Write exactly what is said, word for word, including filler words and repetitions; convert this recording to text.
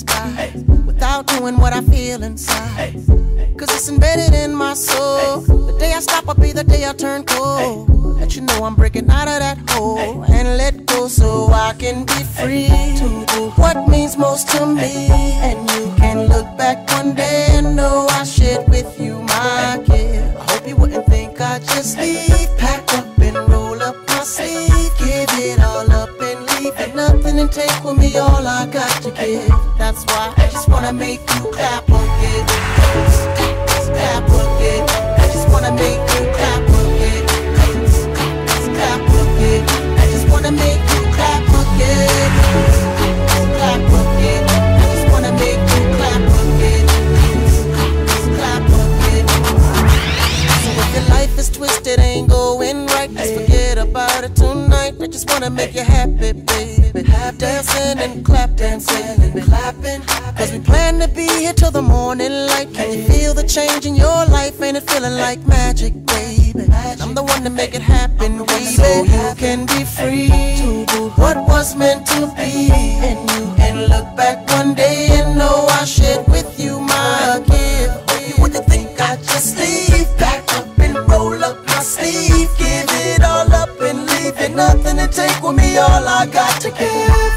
pass by without doing what I feel inside. Cause it's embedded in my soul. The day I stop will be the day I turn cold. Let you know I'm breaking out of that hole and let go so I can be free to do what means most to me. And you can look back one day and know I shared with you my kid. I hope you wouldn't think I just leave, pack up and roll up my sleeve, give it all up and leave it nothing and take with me all I got to give. That's why I just wanna make you clap again. Clap again. I just wanna make you clap again. Clap again. I just wanna make you clap again. Clap again. I just wanna make you clap again. Clap again. So if your life is twisted, ain't going right, just forget about it tonight. I just wanna make you happy, baby. Dancing and clap, dancing and clapping. Cause we plan to be here till the morning light. Can you feel the change in your life? Ain't it feeling like magic, baby? I'm the one to make it happen, baby. So you can be free to do what was meant to be. And you can look back one day and know I shared with you my gift. What you think I just leave? Back up and roll up my sleeve, give it all up and leave it nothing to take with me, all I got to give.